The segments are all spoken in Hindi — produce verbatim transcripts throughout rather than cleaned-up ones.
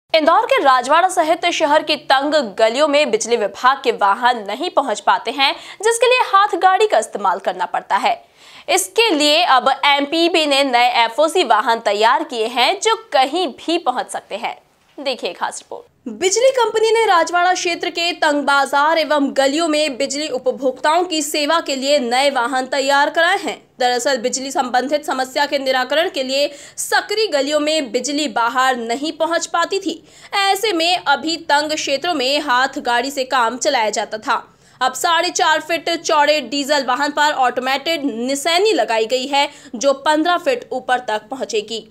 इंदौर के राजवाड़ा सहित शहर की तंग गलियों में बिजली विभाग के वाहन नहीं पहुंच पाते हैं, जिसके लिए हाथ गाड़ी का इस्तेमाल करना पड़ता है। इसके लिए अब एमपीबी ने नए एफओसी वाहन तैयार किए हैं जो कहीं भी पहुंच सकते हैं। देखिए खास रिपोर्ट। बिजली कंपनी ने राजवाड़ा क्षेत्र के तंग बाजार एवं गलियों में बिजली उपभोक्ताओं की सेवा के लिए नए वाहन तैयार कराए हैं। दरअसल बिजली संबंधित समस्या के निराकरण के लिए सकरी गलियों में बिजली बाहर नहीं पहुंच पाती थी। ऐसे में अभी तंग क्षेत्रों में हाथ गाड़ी से काम चलाया जाता था। अब साढ़े चार फीट चौड़े डीजल वाहन पर ऑटोमेटेड निशानी लगाई गई है जो पंद्रह फीट ऊपर तक पहुंचेगी।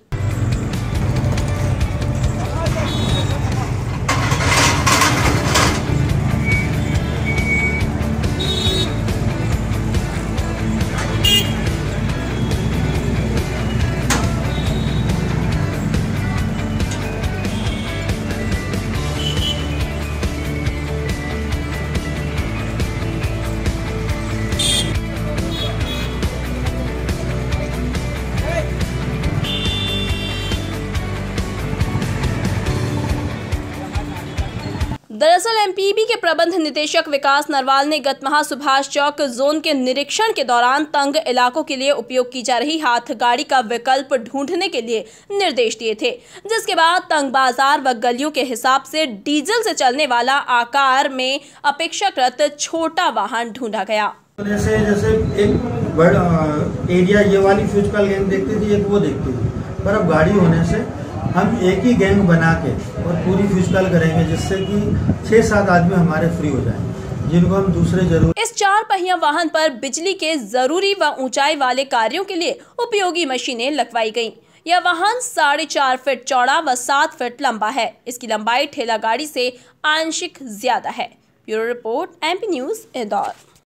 दरअसल एमपीबी के प्रबंध निदेशक विकास नरवाल ने गत माह सुभाष चौक जोन के निरीक्षण के दौरान तंग इलाकों के लिए उपयोग की जा रही हाथ गाड़ी का विकल्प ढूंढने के लिए निर्देश दिए थे, जिसके बाद तंग बाजार व गलियों के हिसाब से डीजल से चलने वाला आकार में अपेक्षाकृत छोटा वाहन ढूंढा गया। जैसे जैसे एक बड़ा एरिया ये वाली फ्यूजिकल गैंग देखती थी, एक वो देखती थी, पर अब गाड़ी होने से हम एक ही गैंग बना के और पूरी फ्यूजिकल करेंगे, जिससे कि छह सात आदमी हमारे फ्री हो जाएं, जिनको हम दूसरे जरूर। इस चार पहिया वाहन पर बिजली के जरूरी व ऊंचाई वाले कार्यों के लिए उपयोगी मशीनें लगवाई गयी। यह वाहन साढ़े चार फीट चौड़ा व सात फीट लंबा है। इसकी लंबाई ठेला गाड़ी से आंशिक ज्यादा है। Bureau report, MP news, Indore.